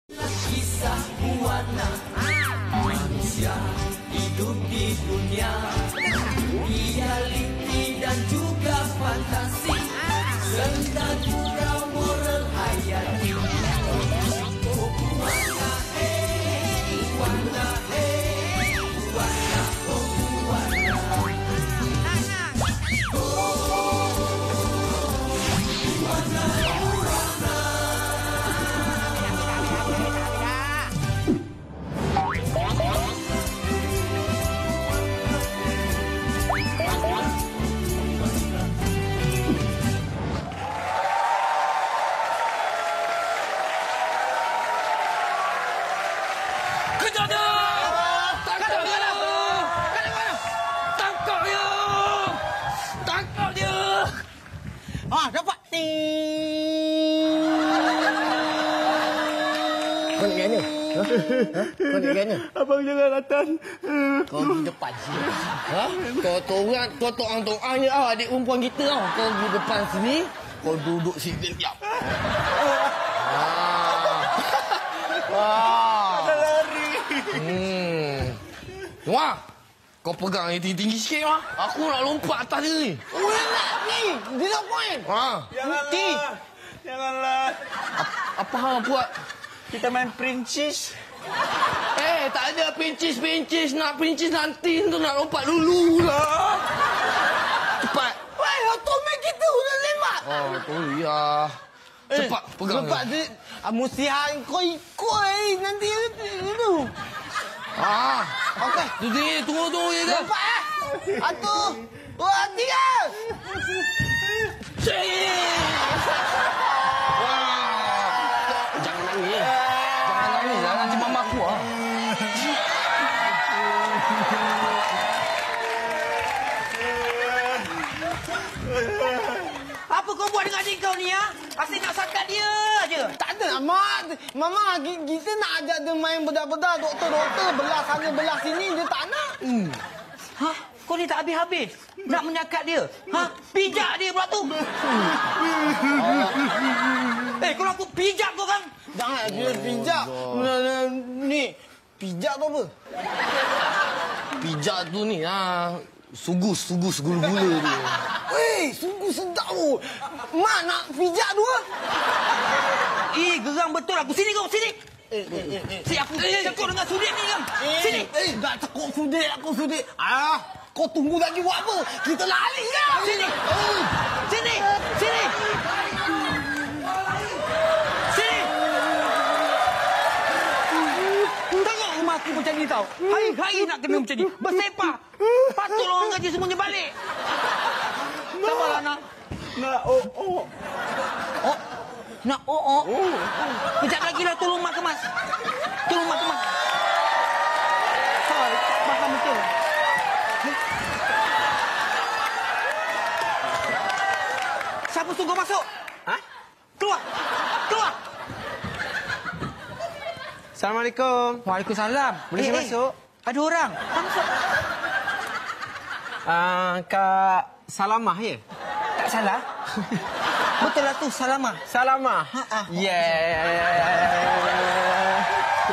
Kisah buana manusia hidup di dunia, realiti dan juga fantasi, serta juga moral hayati. Oh buana hey, buana hey, buana oh buana. Dapat. Kau nak gana? Kau nak gana? Abang jangan atas. Kau pergi depan sini. Ha? Kau toang-toangnya adik perempuan kita tau. Kau pergi depan sini, kau duduk sini sekejap. Wah. Ada lari. Wah. Kau pegang yang tinggi-tinggi sikit, Wah. Aku nak lompat atas dia ni. Oh, nak ni. Dia point. Janganlah. Janganlah. Apa hang buat? Kita main Princes. Tak ada pincis. Nak pincis nanti tu nak lompat dulu lah. Cepat. Weh, otomat kita sudah lewat. Oh, betul ya. Cepat pegang. Lepas tu, mesti hang kau ikut nanti dulu. Okey. Tunggu je kan. Lepas Satu, dua, tiga. Jangan nangis. Jangan nangis lah. Nanti mama aku lah. Apa kau buat dengan adik kau ni, ya? Asyik nak sakat dia aje. Tak ada, Mak. Mama, kita nak ajak dia main bedah-bedah. Doktor, belah sana, belah sini. Dia tak nak. Hah? Kau ni tak habis-habis. Nak menyakat dia. Hah? Pijak dia pula tu. Kalau aku pijak kau kan? Jangan dia pijak. Ni, pijak tu apa? Pijak tu ni sugus gula-gula dia. Weh, sungguh sedap tu. Mak nak pijak dua. Geram betul aku. Sini kau, sini. Si aku cekuk dengan sudik ni kan. Sini. Tak cekuk sudik, aku sudik. Kau tunggu lagi buat apa? Kita lari kan? Sini. Sini. Sini. Sini. Tengok rumah aku macam ni tau. Hari-hari nak kena macam ni. Bersepah. Patut orang gaji semuanya balik. Sabarlah nak. Nak Nak Kejap lagi lah tolong mak kemas. Tolong mak kemas. Faham betul. Siapa suruh kau masuk? Keluar. Assalamualaikum. Waalaikumsalam. Boleh saya masuk? Ada orang. Masuk. Kak Salamah ya? Tak salah. Betul lah tu, Salamah. Salamah? Yeah.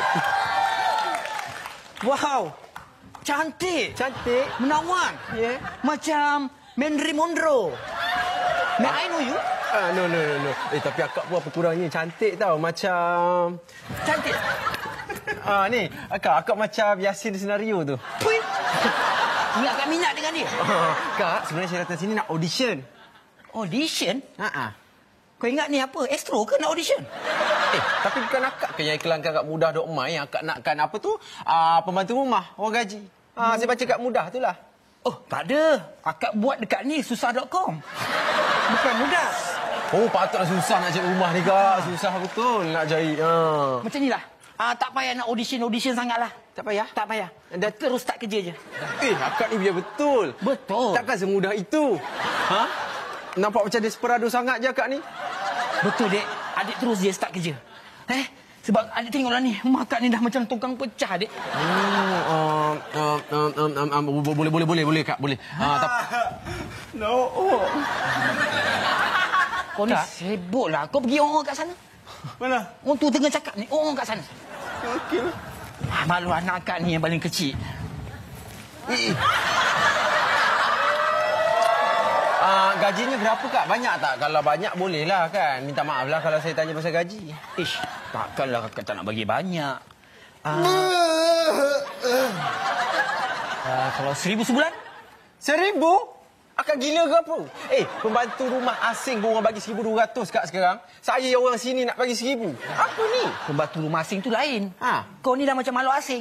Wow. Cantik. Menawan. Yeah. Macam Marilyn Monroe. May I know you? No. Tapi akak pun apa kurangnya cantik tau. Macam... Cantik. Ni, akak macam Yasin senario tu. Pui. Ingat kat minat dengan dia? Kak, sebenarnya saya datang sini nak audition. Audition? Kau ingat ni apa? Astro ke nak audition? Tapi bukan akak ke yang iklankan kat Mudah Dok Mai. Akak nakkan apa tu? Pembantu rumah, orang gaji. Saya baca kat Mudah tu lah. Oh, tak ada. Akak buat dekat ni, susah.com. Bukan Mudah. Oh, patutlah susah nak cari rumah ni, Kak. Susah betul nak cari. Macam ni lah. Tak payah nak audition sangatlah. Tak payah? Tak payah. Dah terus start kerja je. Akak ni biar betul. Betul. Takkan semudah itu. Nampak macam desperado sangat je akak ni. Betul, Dek. Adik terus je start kerja. Sebab adik tengoklah ni. Mak akak ni dah macam tukang pecah, Dek. Boleh, Kak. Boleh. Kau ni sibuk lah. Kau pergi orang kat sana. Mana? Orang tu tengah cakap ni. Orang kat sana. Okey lah. Malu anak akak ni yang paling kecil. Gajinya berapa, Kak? Banyak tak? Kalau banyak, bolehlah kan? Minta maaf lah kalau saya tanya pasal gaji. Ish, takkanlah kakak tak nak bagi banyak. Kalau 1,000 sebulan? 1,000? Akak gila ke apa? Pembantu rumah asing pun orang bagi 1,200, Kak, sekarang. Saya orang sini nak bagi 1,000. Apa ni? Pembantu rumah asing tu lain. Ha. Kau ni dah macam makhluk asing.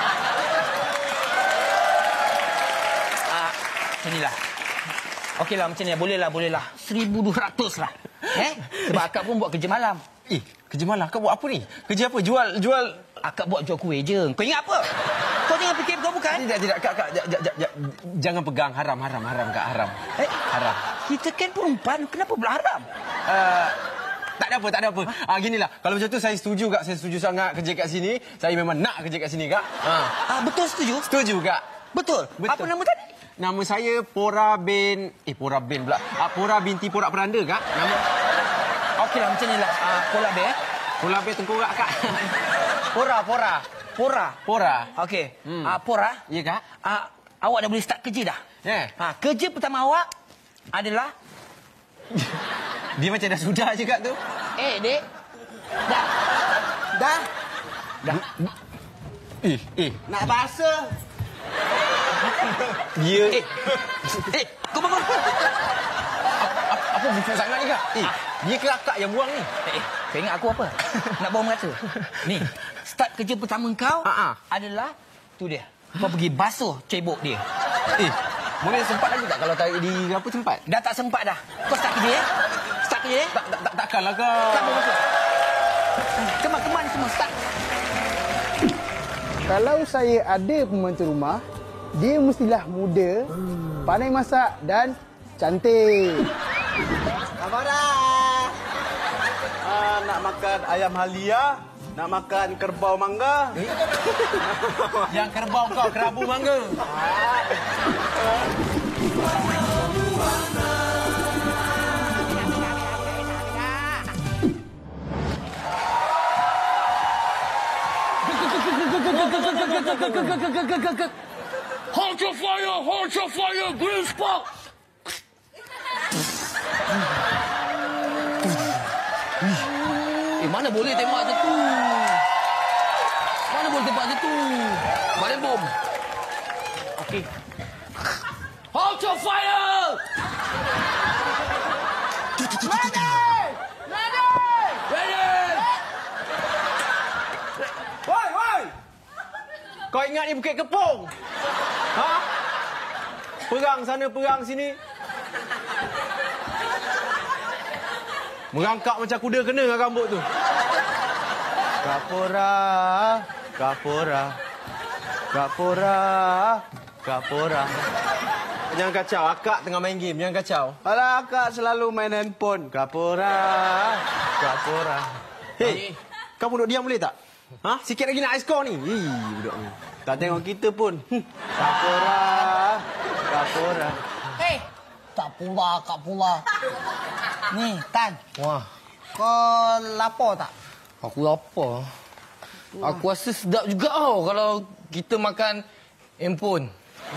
Macam inilah. Okeylah, macam ni. Bolehlah. 1,200 lah. Sebab akak pun buat kerja malam. Kerja malam? Akak buat apa ni? Kerja apa? Jual... Akak buat jual kuih je. Kau ingat apa? Kau jangan fikir kau bukan? Tidak. Kak. Jangan pegang. Haram, Kak. Haram. Haram. Kita kan perempuan. Kenapa pula haram? Tak ada apa. Ginilah. Kalau macam tu saya setuju, Kak. Saya setuju sangat kerja kat sini. Saya memang nak kerja kat sini, Kak. Betul setuju? Setuju, Kak. Betul. Apa nama tadi? Nama saya Pora bin pula. Pora binti Porak Peranda, Kak. Nama... Okeylah, macam ni lah. Pola bear. Pola bin tengkorak, Kak. Pora. Okey. Pora. Ya, Kak. Awak dah boleh start kerja dah. Kerja pertama awak adalah... Dia macam dah sudah je, Kak, tu. Dek. Dah. Nak basuh. Ya. Kau bangun. Apa busuk sangat ni, Kak? Dia ke akak yang buang ni? Kau ingat aku apa? Nak bawa merata? Ni, start kerja pertama kau adalah... Tu dia. Kau pergi basuh cebok dia. Boleh sempat lagi tak kalau tarik di apa sempat? Dah tak sempat dah. Kau start kerja ya? Start kerja ya? Takkanlah, Kak. Start basuh. Keman semua, start. Kalau saya ada pembantu rumah, dia mestilah muda, pandai masak dan cantik. Abang nak makan ayam halia, nak makan kerbau mangga. Yang kerbau kau, kerabu mangga. Hold your fire, green spot. Mana boleh tembak macam tu? Mana boleh tembak macam tu? Balik bom. Okey. Hold your fire! Ready! Woi! Kau ingat ni Bukit Kepong? Perang sana, perang sini. Merangkak macam kuda kena dengan rambut tu. Kapora. Jangan kacau. Akak tengah main game. Jangan kacau. Alah, akak selalu main handphone. Kapora. Hei, kau duduk diam boleh tak? Sikit lagi nak ice ni. Budak ni. Tak tengok kita pun. Kapora. Hei, Kak Pula. Ni, Tan. Wah, Kau lapar tak? aku lapar. Aku rasa sedap juga kalau kita makan handphone.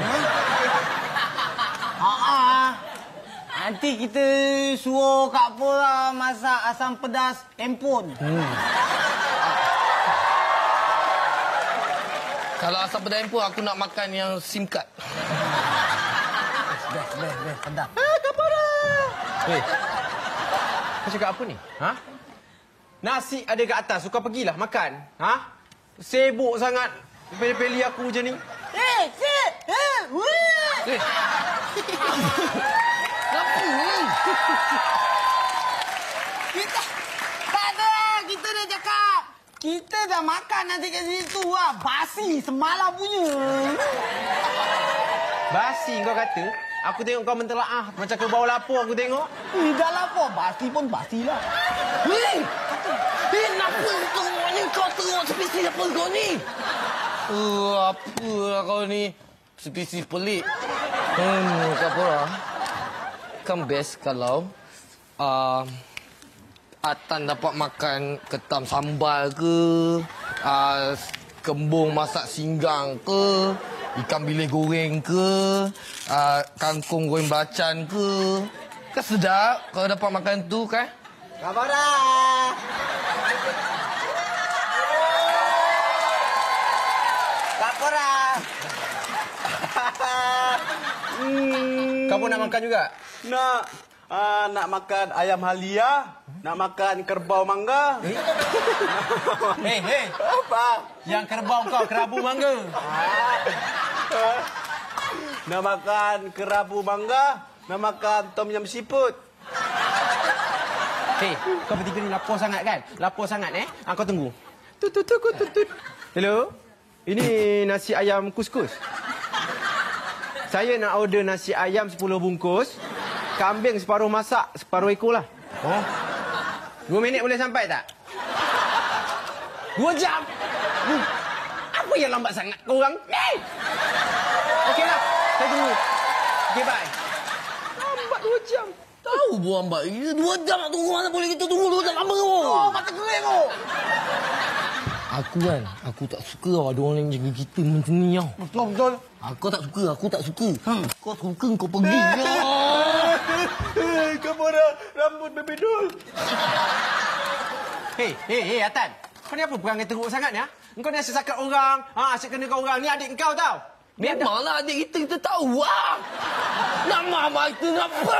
Nanti kita suruh Kak Pula masak asam pedas handphone. Kalau asal pedas handphone, aku nak makan yang SIM card. Best, sedap. Hei, kau cakap apa ni? Nasi ada kat atas. Kau pergilah makan. Sibuk sangat peli-peli aku macam ni. Kenapa ni? Kita dah cakap. Kita dah makan nanti kat situ lah. Basi semalam punya. Basi kau kata? Aku tengok kau mentelaah. Macam ke bawah lapor aku tengok. Dah lapar. Basi pun basi lah. Kenapa kau tengok spesies apa kau ni? Apalah kau ni? Spesies pelik. Kapora. Kan best kalau Atan dapat makan ketam sambal ke, kembung masak singgang ke, ikan bilis goreng ke, kangkung goreng belacan ke. Kan sedap kalau dapat makan tu kan? Kabara. Kabara. Kamu nak makan juga? Nak makan ayam halia, nak makan kerbau mangga. Hei. Apa? Yang kerbau kau kerabu mangga. Nak makan kerabu mangga, nak makan tom yum seafood. Hei, kau bertiga ni lapar sangat kan? Lapar sangat Kau tunggu. Tut. Hello? Ini nasi ayam kuskus. Saya nak order nasi ayam 10 bungkus. Kambing separuh masak, separuh ekor lah. Oh. 2 minit boleh sampai tak? 2 jam? Apa yang lambat sangat korang? Okeylah, saya tunggu. Okey, bye. Lambat 2 jam. Tahu buang mbak, 2 jam nak tunggu, mana boleh kita tunggu 2 jam lama kau. Oh, mata kering kau. Aku tak suka tau ada orang yang jaga kita macam ni tau. Betul. Aku tak suka. Kau suka kau pergi. Kabara, rambut baby doll. Hei, Atan. Kau ni apa perangai teruk sangat ni, ha? Kau ni asyik sakat orang, asyik kenakan orang. Ni adik kau tau. Memanglah adik kita tahu lah. Nak mama kita nak apa?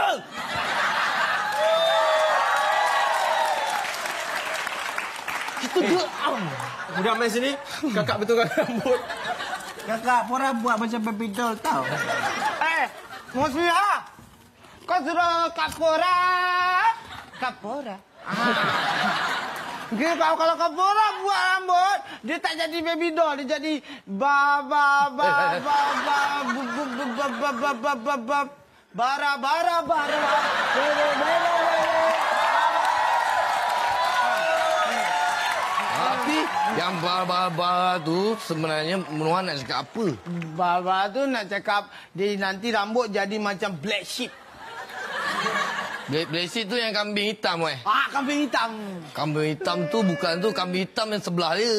Kita geram. Budak main sini, kakak betulkan rambut. Kakak, Pora buat macam baby doll tau. Musliha. Kau suruh Kak Pora. Kalau Kak Pora buat rambut, dia tak jadi baby doll, dia jadi bara. Tapi yang bara tu sebenarnya Menuan nak cakap apa? Bara tu nak cakap dia nanti rambut jadi macam black sheep. Black sheep tu yang kambing hitam Kambing hitam. Kambing hitam tu bukan tu, kambing hitam yang sebelah dia.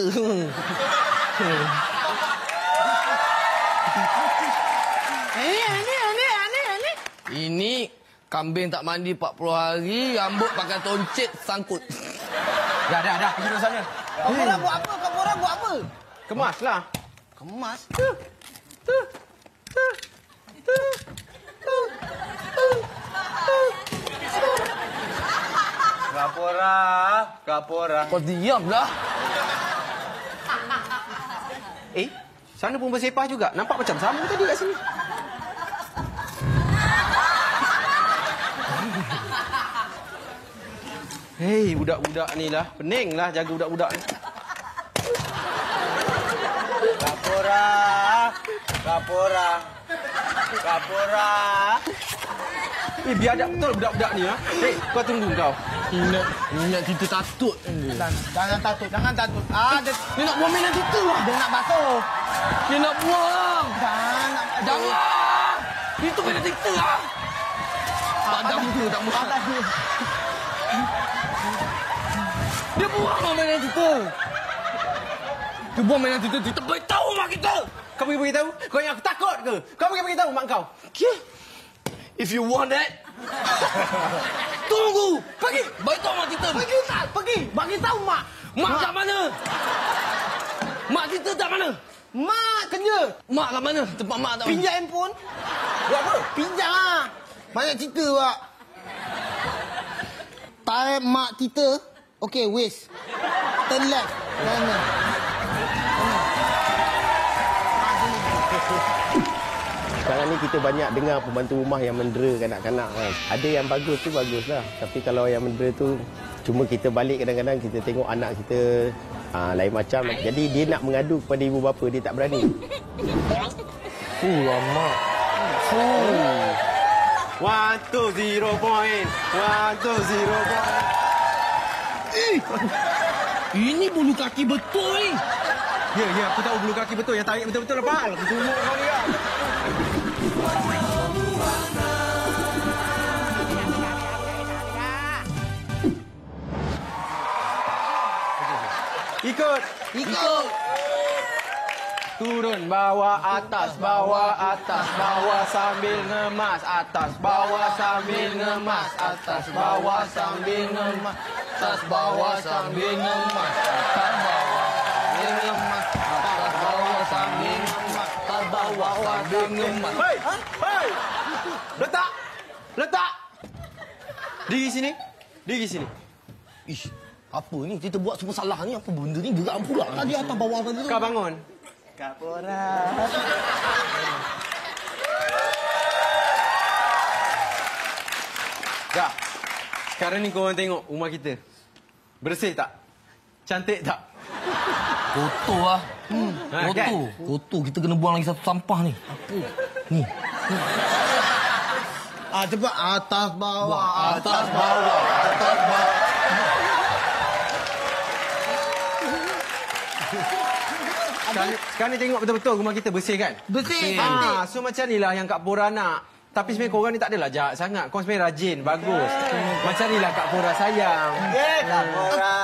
Ini kambing tak mandi 40 hari, rambut pakai toncet sangkut. Dah. Pergi ke sana. Kak Pora buat apa? Kemaslah. Kemas. Kak Pora. Kau diam dah. Sana pun bersepah juga. Nampak macam sama tadi kat sini. Hei, budak-budak ni lah. Pening lah jaga budak-budak ni. Kak Pora. Biadab betul budak-budak ni, ha? Hei, kau tunggu kau. Ingat kita takut. Jangan takut. Dia nak buang mainan kita lah. Dia nak basuh. Dia nak buang. Jangan. Itu mainan kita lah. Tak muka. Dia buang mainan kita. Dia buang mainan kita. Kita beritahu mak kita. Kau pergi beritahu? Kau yang aku takut ke? Kau pergi beritahu mak kau. Okay. If you want that. Tunggu. Pergi. Beritahu mak kita. Pergi. Bagi tahu mak. Mak kat mana? Mak kita kat mana? Mak kerja. Mak kat mana? Tempat mak tak mana? Pinjam handphone. Buat apa? Pinjam lah. Banyak cerita, Pak. Time mak kita. Okey, waste. Turn left. Kanan. Sekarang ni kita banyak dengar pembantu rumah yang mendera kanak-kanak kan. Ada yang bagus tu baguslah. Tapi kalau yang mendera tu cuma kita balik kadang-kadang kita tengok anak kita lain macam. Jadi dia nak mengadu kepada ibu bapa, dia tak berani. Lama. 1-0 point. 1-0 point. Ini bulu kaki betul ni. Ya, aku tahu bulu kaki betul. Yang tarik betul-betul lepas. Aku tunggu kau ni kan. Ikut. Turun bawah atas bawah sambil ngemas atas bawah sambil ngemas atas bawah sambil ngemas Atas bawah sambil ngemas. Atas bawah sambil ngemas. Atas bawah sambil ngemas. Atas bawah sambil ngemas. Hei! Hei! Letak! Letak! Diri sini. Diri sini. Ish, apa ni? Kita buat semua salah ni. Apa benda ni? Geram pula. Tadi atas bawah tadi tu. Kau bangun. Kapora. Dah. Sekarang ni korang tengok rumah kita. Bersih tak? Cantik tak? Kotor lah. Ha, Kotor. kan? Kotor. Kita kena buang lagi satu sampah ni. Apa? Ni. Cepat atas bawah. Atas bawah. Atas bawah. Sekarang ni tengok betul-betul rumah kita bersih kan? Bersih. So macam ni lah yang Kak Pora nak. Tapi sebenarnya korang ni tak adalah jahat sangat. Korang sebenarnya rajin, bagus. Macam ni lah Kak Pora sayang. Kapora.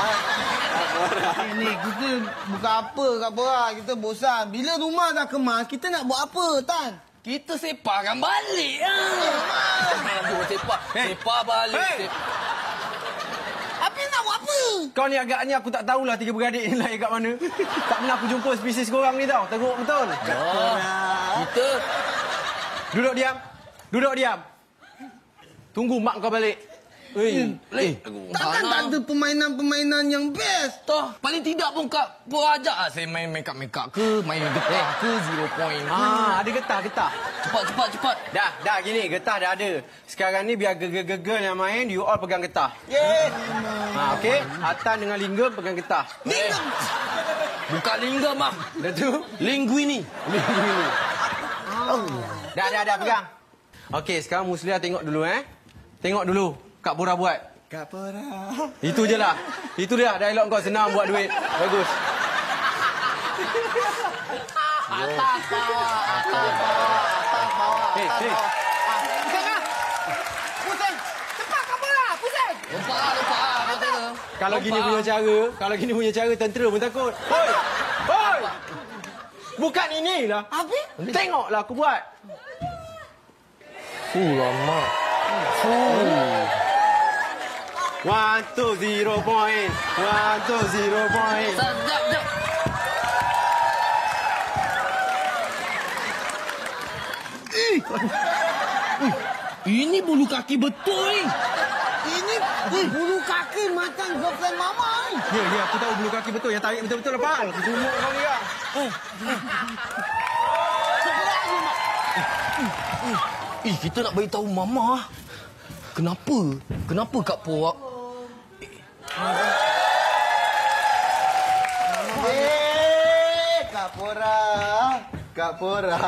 Ni kita bukan apa Kak Pora. Kita bosan. Bila rumah dah kemas, kita nak buat apa, Tan? Kita sepakan balik. Sepak. Sepak balik. Habis nak buat apa? Kau ni agaknya aku tak tahulah tiga beradik ni lahir kat mana. Tak pernah aku jumpa spesies korang ni tau. Teruk betul. Kita Duduk diam. Duduk diam. Tunggu mak kau balik. Takkan tak ada permainan-permainan yang best? Toh, paling tidak pun Kak Pora ajak saya main make-up ke, main getah ke, 0 point. Ada getah. Cepat. Dah gini, getah dah ada. Sekarang ni biar gegel-gegel yang main, you all pegang getah. Okey? Atan dengan Lingga pegang getah. Bukan lingga, Mak. Dah tu? Linguini. Dah pegang. Okey, sekarang Musliah tengok dulu Tengok dulu Kak Pora buat. Kapora. Itu je lah. Itu dia dialog kau senang buat duit. Bagus. Atas bawah. Hei. Pusing. Cepat Kak Pora, pusing. Lompat. Kalau gini punya cara tentera pun takut. Hoi. Bukan inilah. Habis? Tengoklah aku buat. Lama. 1 2 0 point. 1 2 0 point. Sekejap. Ini bulu kaki betul ni. Ini bulu kaki macam girlfriend Mama ni. Ya, aku tahu bulu kaki betul. Yang tarik betul-betul lah, Pak. Aku tunggu kau ni lah. Kita nak beritahu Mama. Kenapa Kak Pora? Kapora.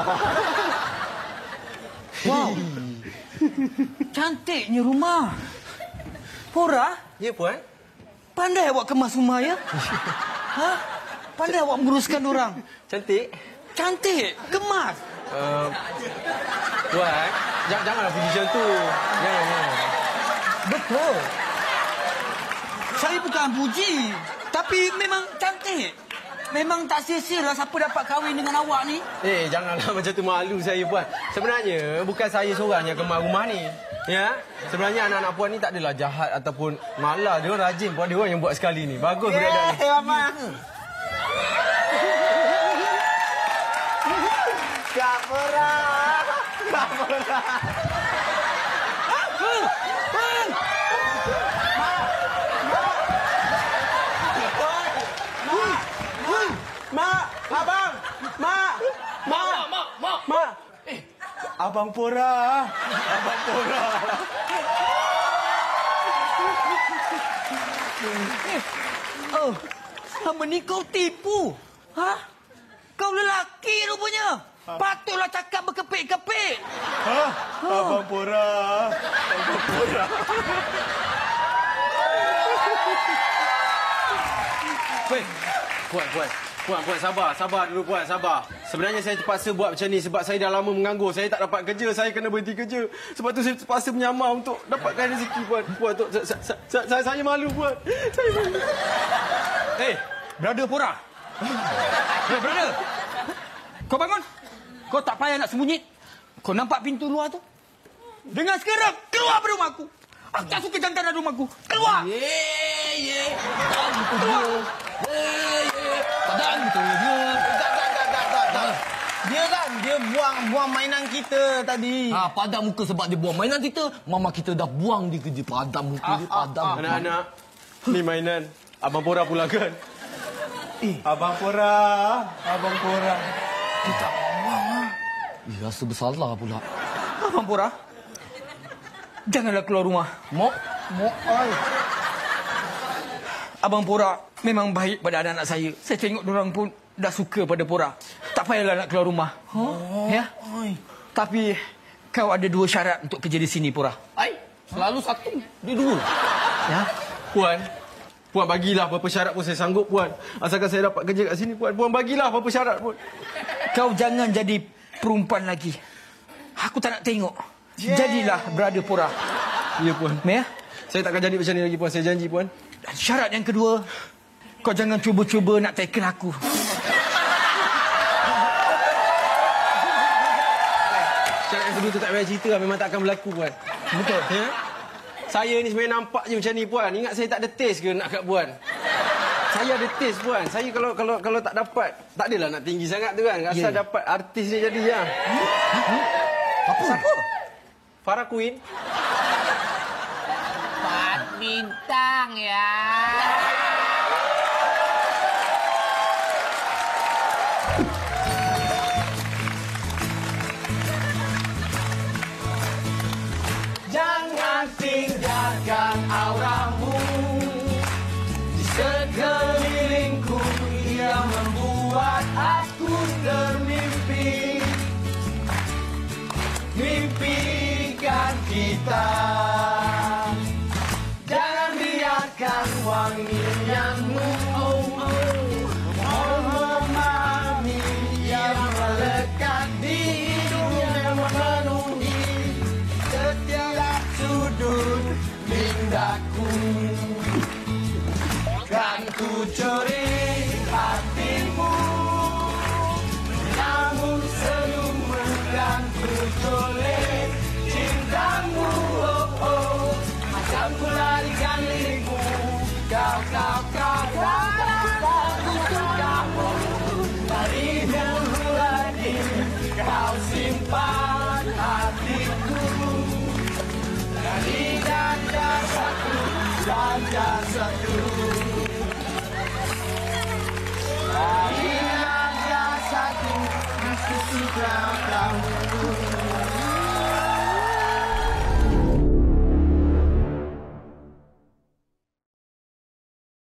Wow. Cantiknya rumah. Pora, Ya, Puan. pandai awak kemas rumah ya? Pandai awak menguruskan orang. Cantik. Cantik, kemas. Puan, janganlah pergi macam tu. Jangan. Betul. Saya bukan puji, tapi memang cantik. Memang tak sia-sialah siapa dapat kahwin dengan awak ni. Janganlah macam tu, malu saya, Puan. Sebenarnya bukan saya seorang yang kemas rumah ni. Ya, sebenarnya anak-anak Puan ni tak adalah jahat ataupun malas. Dia orang rajin, Puan. Dia orang yang buat sekali ni. Bagus budak-budak ni. Mama. Kapora. Mak, abang, mak. Abang Pora. Oh, sama ni kau tipu. Kau lelaki rupanya. Patutlah cakap berkepit-kepit. Abang Pora. Puan, sabar dulu, Puan, sabar. Sebenarnya saya terpaksa buat macam ni sebab saya dah lama menganggur. Saya tak dapat kerja, saya kena berhenti kerja. Sebab tu saya terpaksa menyamar untuk dapatkan rezeki, Puan. Puan, saya malu, Puan. Saya malu. Brother Pura. Hey, brother. Kau bangun. Kau tak payah nak sembunyi. Kau nampak pintu luar tu? Dengan segera keluar dari rumahku. Aku tak suka jantan dari rumahku. Keluar. Padahal betul dia. Dia kan, dia buang mainan kita tadi. Padam muka sebab dia buang mainan kita. Mama kita dah buang dia kerja. Padam muka dia, padam. Anak-anak, ni mainan. Abang Pora pula kan? Abang Pora. Dia tak buang lah. Rasa bersalah pula. Abang Pura, janganlah keluar rumah. Mok. Abang Pura memang baik pada anak-anak saya. Saya tengok diorang pun dah suka pada Pura. Tak payahlah nak keluar rumah. Ya? Tapi kau ada 2 syarat untuk kerja di sini, Pura. Selalu satu. Dia 2. Ya? Puan bagilah berapa syarat pun saya sanggup, Puan. Asalkan saya dapat kerja kat sini, Puan. Puan bagilah berapa syarat pun. Kau jangan jadi perempuan lagi. Aku tak nak tengok. Jadilah brother Pura. Ya, Puan. Ya? Saya takkan jadi macam ni lagi, Puan. Saya janji, Puan. Dan syarat yang kedua, kau jangan cuba-cuba nak tackle aku. Syarat yang kedua tu tak payah cerita lah. Memang tak akan berlaku, Puan. Betul. Ya? Saya ni sebenarnya nampak je macam ni, Puan. Ingat saya tak ada taste ke nak kat Puan? Saya ada taste, Puan. Saya kalau tak dapat, tak adalah nak tinggi sangat tu kan. Asal dapat artis ni jadi ya. Apa? Siapa? Farah Queen. 4 bintang ya. Jangan tinggalkan auramu di sekelilingku yang membuat aku termimpi. Mimpikan kita. Jangan biarkan wangianmu memahami yang melekat di hidung yang memenuhi setiap sudut mindaku. Kan ku curi hatimu, namun senyummu kan ku toleh cintamu. Macam ku larikan dirimu, kau dari dulu lagi kau simpan hatiku. Dari dada satu,